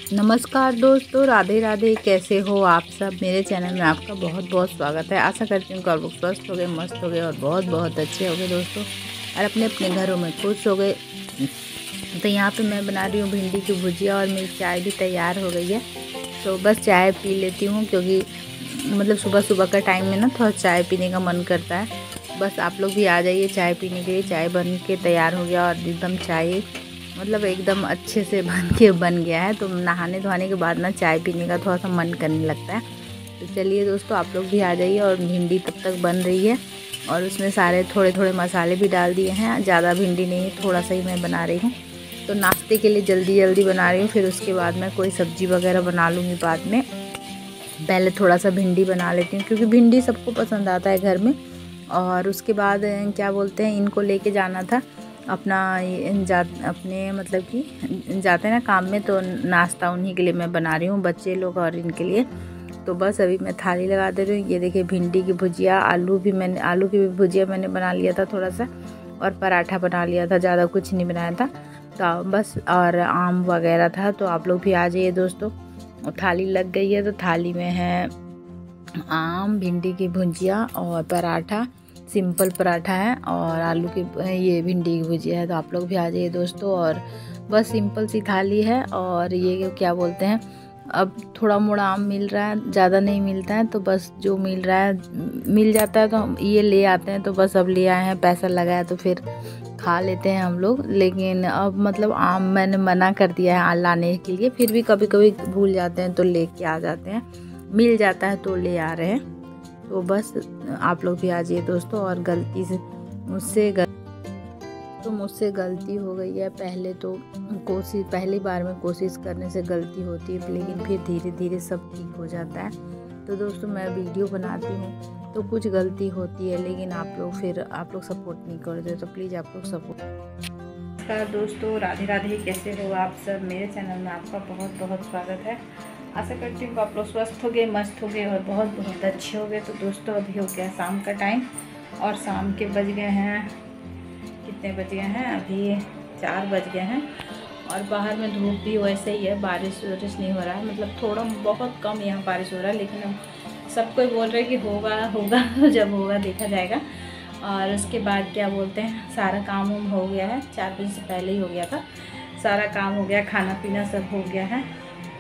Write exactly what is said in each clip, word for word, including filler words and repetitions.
नमस्कार दोस्तों, राधे राधे। कैसे हो आप सब? मेरे चैनल में आपका बहुत बहुत स्वागत है। आशा करती हूँ कि आप लोग स्वस्थ हो गए, मस्त हो गए और बहुत बहुत अच्छे हो गए दोस्तों, और अपने अपने घरों में खुश हो गए। तो यहाँ पे मैं बना रही हूँ भिंडी की भुजिया और मेरी चाय भी तैयार हो गई है। तो बस चाय पी लेती हूँ, क्योंकि मतलब सुबह सुबह का टाइम में ना थोड़ा चाय पीने का मन करता है। बस आप लोग भी आ जाइए चाय पीने के लिए। चाय बन के तैयार हो गया और एकदम चाय मतलब एकदम अच्छे से बन के बन गया है। तो नहाने धोने के बाद ना चाय पीने का थोड़ा सा मन करने लगता है। तो चलिए दोस्तों, आप लोग भी आ जाइए। और भिंडी तब तक बन रही है और उसमें सारे थोड़े थोड़े मसाले भी डाल दिए हैं। ज़्यादा भिंडी नहीं है, थोड़ा सा ही मैं बना रही हूँ। तो नाश्ते के लिए जल्दी जल्दी बना रही हूँ, फिर उसके बाद मैं कोई सब्ज़ी वगैरह बना लूँगी बाद में। पहले थोड़ा सा भिंडी बना लेती हूँ, क्योंकि भिंडी सबको पसंद आता है घर में। और उसके बाद क्या बोलते हैं, इनको लेके जाना था अपना जा अपने मतलब कि जाते हैं ना काम में, तो नाश्ता उन्हीं के लिए मैं बना रही हूँ, बच्चे लोग और इनके लिए। तो बस अभी मैं थाली लगा दे रही हूँ। ये देखिए भिंडी की भुजिया, आलू भी मैंने आलू की भी भुजिया मैंने बना लिया था थोड़ा सा, और पराठा बना लिया था, ज़्यादा कुछ नहीं बनाया था। तो बस और आम वगैरह था। तो आप लोग भी आ जाइए दोस्तों। थाली लग गई है, तो थाली में है आम, भिंडी की भुजिया और पराठा, सिंपल पराठा है, और आलू की ये भिंडी की भुजिया है। तो आप लोग भी आ जाइए दोस्तों। और बस सिंपल सी थाली है। और ये क्या बोलते हैं, अब थोड़ा मोड़ा आम मिल रहा है, ज़्यादा नहीं मिलता है, तो बस जो मिल रहा है मिल जाता है तो हम ये ले आते हैं। तो बस अब ले आए हैं, पैसा लगाया तो फिर खा लेते हैं हम लोग। लेकिन अब मतलब आम मैंने मना कर दिया है लाने के लिए, फिर भी कभी कभी भूल जाते हैं तो लेके आ जाते हैं, मिल जाता है तो ले आ रहे हैं। तो बस आप लोग भी आ जाइए दोस्तों। और गलती से मुझसे गल... तो मुझसे गलती हो गई है। पहले तो कोशिश पहली बार में कोशिश करने से गलती होती है, लेकिन फिर धीरे धीरे सब ठीक हो जाता है। तो दोस्तों मैं वीडियो बनाती हूँ तो कुछ गलती होती है, लेकिन आप लोग फिर आप लोग सपोर्ट नहीं करते, तो प्लीज़ आप लोग सपोर्ट। नमस्कार दोस्तों, राधे राधे। कैसे हो आप सब? मेरे चैनल में आपका बहुत बहुत स्वागत है। आशा करती हूँ कि आप लोग स्वस्थ हो गए, मस्त हो गए और बहुत बहुत अच्छे हो गए। तो दोस्तों अभी हो गया शाम का टाइम, और शाम के बज गए हैं, कितने बज गए हैं? अभी चार बज गए हैं। और बाहर में धूप भी वैसे ही है, बारिश वारिश नहीं हो रहा है, मतलब थोड़ा बहुत कम यहाँ बारिश हो रहा है। लेकिन हम सब कोई बोल रहे हैं कि होगा होगा जब होगा देखा जाएगा। और उसके बाद क्या बोलते हैं, सारा काम वाम हो गया है, चार बजे से पहले ही हो गया था। सारा काम हो गया, खाना पीना सब हो गया है,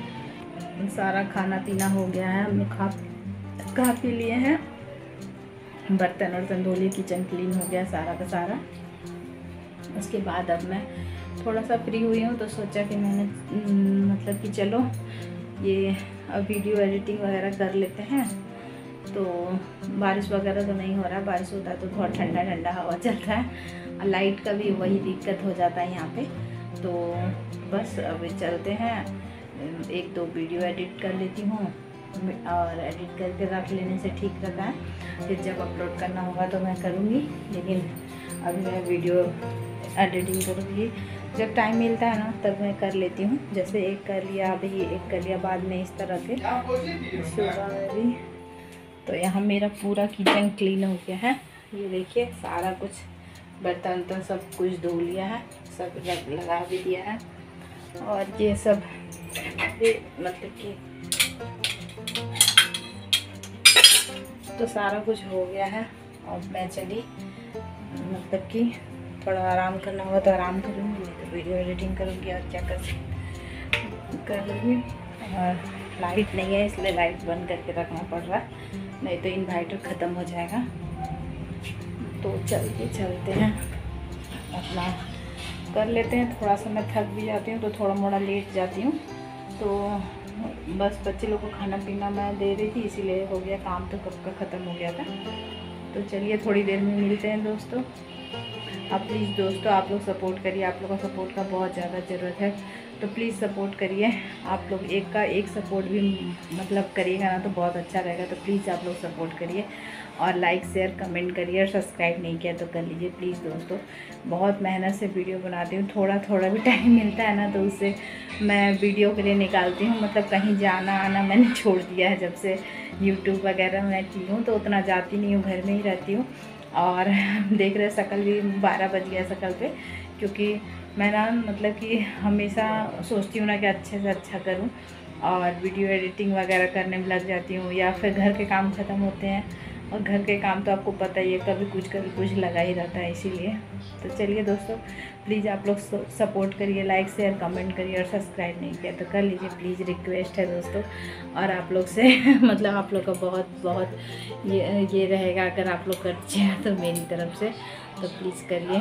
सारा खाना पीना हो गया है। हम लोग खा खा पी लिए हैं, बर्तन वर्तन धो लिए, किचन क्लीन हो गया सारा का सारा। उसके बाद अब मैं थोड़ा सा फ्री हुई हूँ, तो सोचा कि मैंने मतलब कि चलो ये अब वीडियो एडिटिंग वगैरह कर लेते हैं। तो बारिश वगैरह तो नहीं हो रहा है, बारिश होता है तो थोड़ा ठंडा ठंडा हवा चलता है, और लाइट का भी वही दिक्कत हो जाता है यहाँ पे। तो बस अभी चलते हैं, एक दो वीडियो एडिट कर लेती हूँ, और एडिट करके रख लेने से ठीक रहता है। फिर जब अपलोड करना होगा तो मैं करूँगी, लेकिन अभी मैं वीडियो एडिटिंग करूँगी जब टाइम मिलता है ना, तब मैं कर लेती हूँ। जैसे एक कर लिया, अभी एक कर लिया, बाद में इस तरह के सुबह में भी। तो यहाँ मेरा पूरा किचन क्लीन हो गया है। ये देखिए सारा कुछ बर्तन वर्तन सब कुछ धो लिया है, सब लगा भी दिया है। और ये सब मतलब कि तो सारा कुछ हो गया है। और मैं चली मतलब कि थोड़ा आराम करना होगा तो आराम करूँगी, नहीं तो वीडियो एडिटिंग करूँगी, और क्या कर कर लूँगी। और लाइट नहीं है, इसलिए लाइट बंद करके रखना पड़ रहा है, नहीं तो इन्वर्टर ख़त्म हो जाएगा। तो चलते चलते हैं अपना कर लेते हैं। थोड़ा सा मैं थक भी जाती हूँ, तो थोड़ा मोड़ा लेट जाती हूँ। तो बस बच्चे लोग को खाना पीना मैं दे रही थी, इसीलिए हो गया काम, तो कब का ख़त्म हो गया था। तो चलिए थोड़ी देर में मिलते हैं दोस्तों। आप प्लीज़ दोस्तों आप लोग सपोर्ट करिए, आप लोगों का सपोर्ट का बहुत ज़्यादा ज़रूरत है। तो प्लीज़ सपोर्ट करिए। आप लोग एक का एक सपोर्ट भी मतलब करिएगा ना तो बहुत अच्छा रहेगा। तो प्लीज़ आप लोग सपोर्ट करिए, और लाइक शेयर कमेंट करिए, और सब्सक्राइब नहीं किया तो कर लीजिए प्लीज़ दोस्तों। बहुत मेहनत से वीडियो बनाती हूँ, थोड़ा थोड़ा भी टाइम मिलता है ना तो उससे मैं वीडियो के लिए निकालती हूँ। मतलब कहीं जाना आना मैंने छोड़ दिया है, जब से यूट्यूब वगैरह मैं की हूँ तो उतना जाती नहीं हूँ, घर में ही रहती हूँ। और देख रहे शकल भी बारह बज गया शकल पे, क्योंकि मैं ना मतलब कि हमेशा सोचती हूँ ना कि अच्छे से अच्छा करूँ और वीडियो एडिटिंग वगैरह करने में लग जाती हूँ, या फिर घर के काम ख़त्म होते हैं और घर के काम तो आपको पता ही है कभी कुछ कभी कुछ लगा ही रहता है। इसीलिए तो चलिए दोस्तों, प्लीज़ आप लोग सपोर्ट करिए, लाइक शेयर कमेंट करिए, और सब्सक्राइब नहीं किया तो कर लीजिए प्लीज़, रिक्वेस्ट है दोस्तों। और आप लोग से मतलब आप लोग का बहुत बहुत ये ये रहेगा, अगर आप लोग करते तो मेरी तरफ से तो प्लीज़ करिए।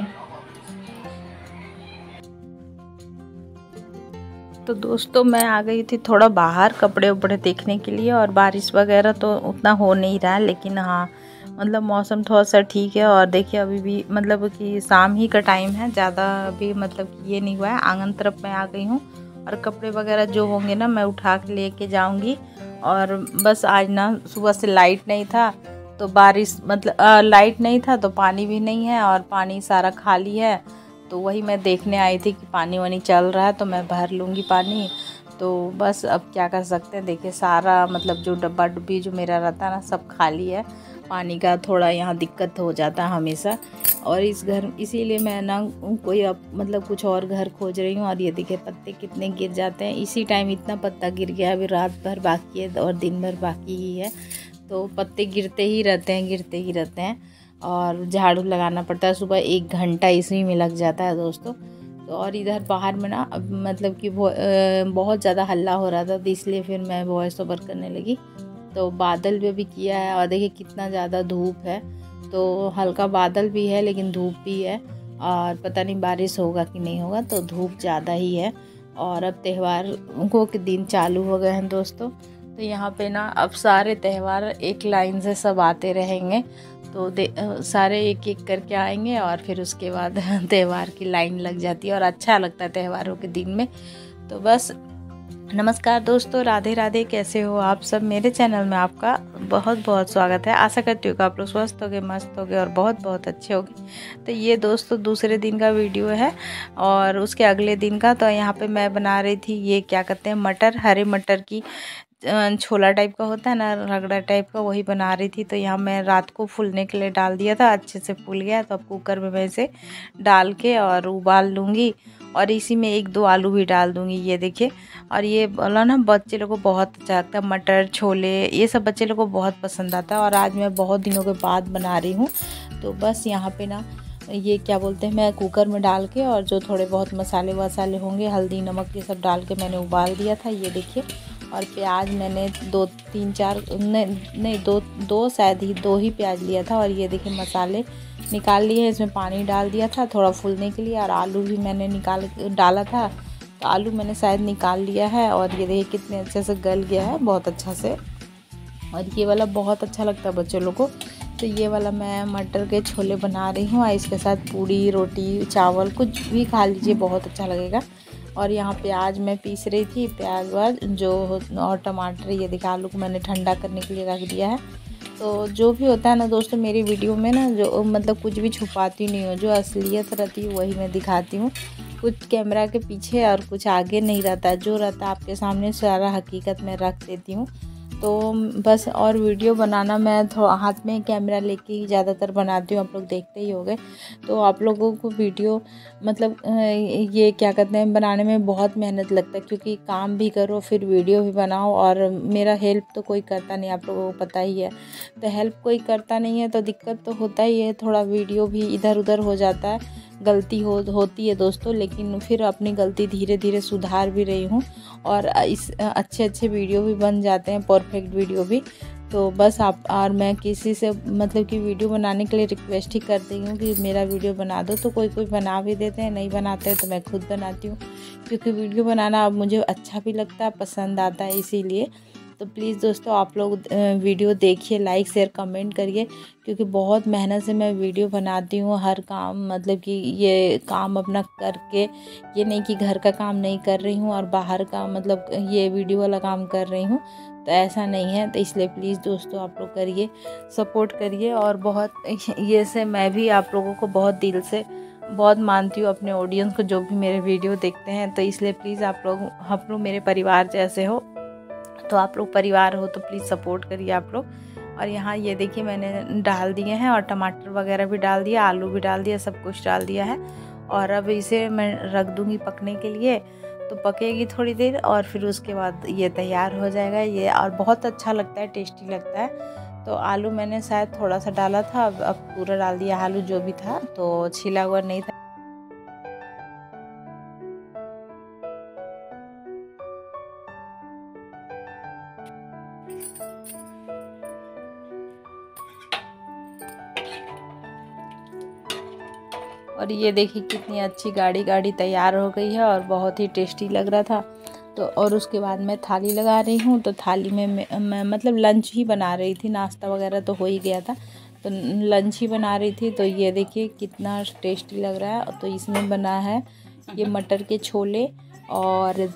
तो दोस्तों मैं आ गई थी थोड़ा बाहर कपड़े उपड़े देखने के लिए, और बारिश वगैरह तो उतना हो नहीं रहा है, लेकिन हाँ मतलब मौसम थोड़ा सा ठीक है। और देखिए अभी भी मतलब कि शाम ही का टाइम है, ज़्यादा अभी मतलब कि ये नहीं हुआ है। आंगन तरफ मैं आ गई हूँ, और कपड़े वगैरह जो होंगे ना मैं उठा के लेके जाऊँगी। और बस आज ना सुबह से लाइट नहीं था, तो बारिश मतलब आ, लाइट नहीं था तो पानी भी नहीं है, और पानी सारा खाली है। तो वही मैं देखने आई थी कि पानी वानी चल रहा है तो मैं भर लूँगी पानी। तो बस अब क्या कर सकते हैं, देखिए सारा मतलब जो डब्बा डुब्बी जो मेरा रहता है ना सब खाली है। पानी का थोड़ा यहाँ दिक्कत हो जाता है हमेशा, और इस घर इसीलिए मैं ना कोई अब मतलब कुछ और घर खोज रही हूँ। और ये देखिए पत्ते कितने गिर जाते हैं, इसी टाइम इतना पत्ता गिर गया, अभी रात भर बाकी है और दिन भर बाकी ही है। तो पत्ते गिरते ही रहते हैं गिरते ही रहते हैं और झाड़ू लगाना पड़ता है, सुबह एक घंटा इसी में लग जाता है दोस्तों। तो और इधर बाहर में ना मतलब कि बहुत ज़्यादा हल्ला हो रहा था, तो इसलिए फिर मैं वॉइस ओवर करने लगी। तो बादल भी अभी किया है, और देखिए कितना ज़्यादा धूप है। तो हल्का बादल भी है लेकिन धूप भी है, और पता नहीं बारिश होगा कि नहीं होगा, तो धूप ज़्यादा ही है। और अब त्योहारों के दिन चालू हो गए हैं दोस्तों, तो यहाँ पे ना अब सारे त्यौहार एक लाइन से सब आते रहेंगे। तो दे सारे एक एक करके आएंगे, और फिर उसके बाद त्यौहार की लाइन लग जाती है, और अच्छा लगता है त्योहारों के दिन में। तो बस नमस्कार दोस्तों, राधे राधे, कैसे हो आप सब। मेरे चैनल में आपका बहुत बहुत स्वागत है। आशा करती हूँ कि आप लोग स्वस्थ होगे, मस्त होगे और बहुत बहुत अच्छे होगे। तो ये दोस्तों दूसरे दिन का वीडियो है, और उसके अगले दिन का। तो यहाँ पे मैं बना रही थी ये क्या कहते हैं मटर, हरे मटर की छोला टाइप का होता है ना, रगड़ा टाइप का, वही बना रही थी। तो यहाँ मैं रात को फूलने के लिए डाल दिया था, अच्छे से फूल गया। तो अब कुकर में मैं इसे डाल के और उबाल लूँगी, और इसी में एक दो आलू भी डाल दूँगी, ये देखिए। और ये बोला ना बच्चे लोगों को बहुत अच्छा लगता है, मटर छोले ये सब बच्चे लोगों को बहुत पसंद आता है। और आज मैं बहुत दिनों के बाद बना रही हूँ। तो बस यहाँ पे ना ये क्या बोलते हैं, मैं कुकर में डाल के और जो थोड़े बहुत मसाले वसाले होंगे, हल्दी नमक ये सब डाल के मैंने उबाल दिया था, ये देखिए। और प्याज मैंने दो तीन चार नहीं नहीं दो दो शायद ही दो ही प्याज लिया था। और ये देखिए मसाले निकाल लिए, इसमें पानी डाल दिया था थोड़ा फूलने के लिए। और आलू भी मैंने निकाल डाला था, तो आलू मैंने शायद निकाल लिया है। और ये देखिए कितने अच्छे से गल गया है, बहुत अच्छा से। और ये वाला बहुत अच्छा लगता है बच्चों लोग को। तो ये वाला मैं मटर के छोले बना रही हूँ, और इसके साथ पूड़ी रोटी चावल कुछ भी खा लीजिए, बहुत अच्छा लगेगा। और यहाँ प्याज मैं पीस रही थी, प्याज वाज जो और टमाटर, ये देखिए आलू को मैंने ठंडा करने के लिए रख दिया है। तो जो भी होता है ना दोस्तों मेरी वीडियो में ना, जो मतलब कुछ भी छुपाती नहीं हूँ, जो असलियत रहती है वही मैं दिखाती हूँ। कुछ कैमरा के पीछे और कुछ आगे नहीं रहता, जो रहता है आपके सामने सारा हकीकत मैं रख देती हूँ। तो बस, और वीडियो बनाना मैं थोड़ा हाथ में कैमरा लेके ही ज़्यादातर बनाती हूँ, आप लोग देखते ही होंगे। तो आप लोगों को वीडियो मतलब ये क्या कहते हैं बनाने में बहुत मेहनत लगता है, क्योंकि काम भी करो फिर वीडियो भी बनाओ। और मेरा हेल्प तो कोई करता नहीं, आप लोगों को पता ही है। तो हेल्प कोई करता नहीं है तो दिक्कत तो होता ही है, थोड़ा वीडियो भी इधर उधर हो जाता है, गलती हो होती है दोस्तों। लेकिन फिर अपनी गलती धीरे धीरे सुधार भी रही हूँ, और इस अच्छे अच्छे वीडियो भी बन जाते हैं, परफेक्ट वीडियो भी। तो बस आप और मैं किसी से मतलब कि वीडियो बनाने के लिए रिक्वेस्ट ही करती हूँ कि मेरा वीडियो बना दो, तो कोई कोई बना भी देते हैं, नहीं बनाते हैं तो मैं खुद बनाती हूँ, क्योंकि वीडियो बनाना अब मुझे अच्छा भी लगता है, पसंद आता है, इसीलिए। तो प्लीज़ दोस्तों आप लोग वीडियो देखिए, लाइक शेयर कमेंट करिए, क्योंकि बहुत मेहनत से मैं वीडियो बनाती हूँ। हर काम मतलब कि ये काम अपना करके, ये नहीं कि घर का काम नहीं कर रही हूँ और बाहर का मतलब ये वीडियो वाला काम कर रही हूँ, तो ऐसा नहीं है। तो इसलिए प्लीज़ दोस्तों आप लोग करिए, सपोर्ट करिए। और बहुत ये से मैं भी आप लोगों को बहुत दिल से बहुत मानती हूँ, अपने ऑडियंस को जो भी मेरे वीडियो देखते हैं। तो इसलिए प्लीज़ आप लोग आप लोग मेरे परिवार जैसे हो, तो आप लोग परिवार हो तो प्लीज़ सपोर्ट करिए आप लोग। और यहाँ ये देखिए मैंने डाल दिए हैं, और टमाटर वगैरह भी डाल दिया, आलू भी डाल दिया, सब कुछ डाल दिया है। और अब इसे मैं रख दूँगी पकने के लिए, तो पकेगी थोड़ी देर और फिर उसके बाद ये तैयार हो जाएगा ये, और बहुत अच्छा लगता है, टेस्टी लगता है। तो आलू मैंने शायद थोड़ा सा डाला था, अब अब पूरा डाल दिया आलू जो भी था, तो छिला हुआ नहीं था। और ये देखिए कितनी अच्छी गाढ़ी गाढ़ी तैयार हो गई है और बहुत ही टेस्टी लग रहा था। तो और उसके बाद मैं थाली लगा रही हूँ, तो थाली में मैं, मैं मतलब लंच ही बना रही थी, नाश्ता वगैरह तो हो ही गया था, तो लंच ही बना रही थी। तो ये देखिए कितना टेस्टी लग रहा है। तो इसमें बना है ये मटर के छोले और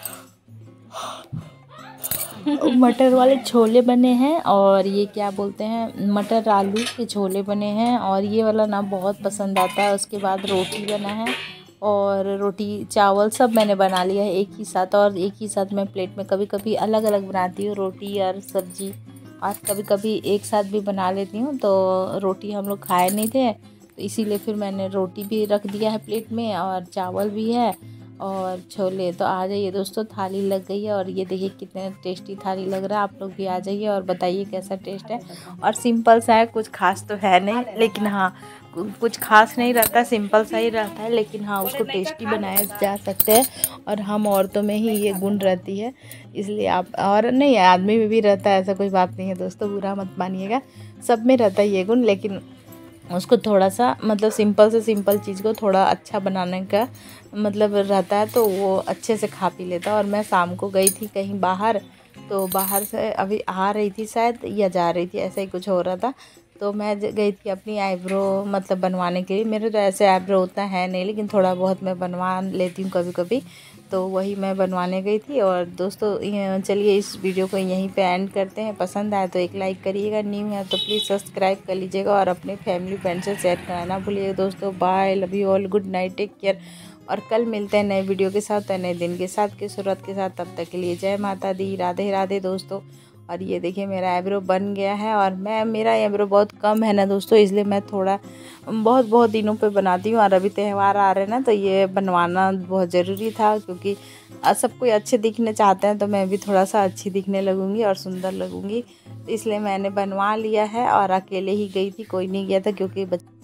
मटर वाले छोले बने हैं, और ये क्या बोलते हैं मटर आलू के छोले बने हैं, और ये वाला ना बहुत पसंद आता है। उसके बाद रोटी बना है, और रोटी चावल सब मैंने बना लिया है एक ही साथ, और एक ही साथ मैं प्लेट में कभी कभी अलग अलग बनाती हूँ, रोटी और सब्जी, और कभी कभी एक साथ भी बना लेती हूँ। तो रोटी हम लोग खाए नहीं थे, तो इसीलिए फिर मैंने रोटी भी रख दिया है प्लेट में, और चावल भी है और छोले। तो आ जाइए दोस्तों, थाली लग गई है, और ये देखिए कितने टेस्टी थाली लग रहा है। आप लोग भी आ जाइए और बताइए कैसा टेस्ट है। और सिंपल सा है, कुछ खास तो है नहीं, लेकिन हाँ कुछ खास नहीं रहता, सिंपल सा ही रहता है, लेकिन हाँ उसको टेस्टी बनाया जा सकते हैं। और हम औरतों में ही ये गुण रहती है, इसलिए आप, और नहीं आदमी में भी रहता है, ऐसा कोई बात नहीं है दोस्तों, बुरा मत मानिएगा, सब में रहता है ये गुण। लेकिन उसको थोड़ा सा मतलब सिंपल से सिंपल चीज़ को थोड़ा अच्छा बनाने का मतलब रहता है, तो वो अच्छे से खा पी लेता है। और मैं शाम को गई थी कहीं बाहर, तो बाहर से अभी आ रही थी शायद या जा रही थी, ऐसा ही कुछ हो रहा था। तो मैं गई थी अपनी आईब्रो मतलब बनवाने के लिए। मेरे तो ऐसे आईब्रो होता है नहीं, लेकिन थोड़ा बहुत मैं बनवा लेती हूँ कभी कभी, तो वही मैं बनवाने गई थी। और दोस्तों चलिए इस वीडियो को यहीं पे एंड करते हैं। पसंद आए तो एक लाइक करिएगा, न्यू है तो प्लीज़ सब्सक्राइब कर लीजिएगा, और अपने फैमिली फ्रेंड से शेयर करना भूलिएगा दोस्तों। Bye, love you all, good night, take care. और कल मिलते हैं नए वीडियो के साथ, नए दिन के साथ, की शुरुआत के साथ। तब तक के लिए जय माता दी, राधे राधे दोस्तों। और ये देखिए मेरा आईब्रो बन गया है, और मैं मेरा आईब्रो बहुत कम है ना दोस्तों, इसलिए मैं थोड़ा बहुत बहुत दिनों पे बनाती हूँ। और अभी त्यौहार आ रहे हैं ना, तो ये बनवाना बहुत ज़रूरी था, क्योंकि सब कोई अच्छे दिखने चाहते हैं, तो मैं भी थोड़ा सा अच्छी दिखने लगूँगी और सुंदर लगूँगी, तो इसलिए मैंने बनवा लिया है। और अकेले ही गई थी, कोई नहीं गया था, क्योंकि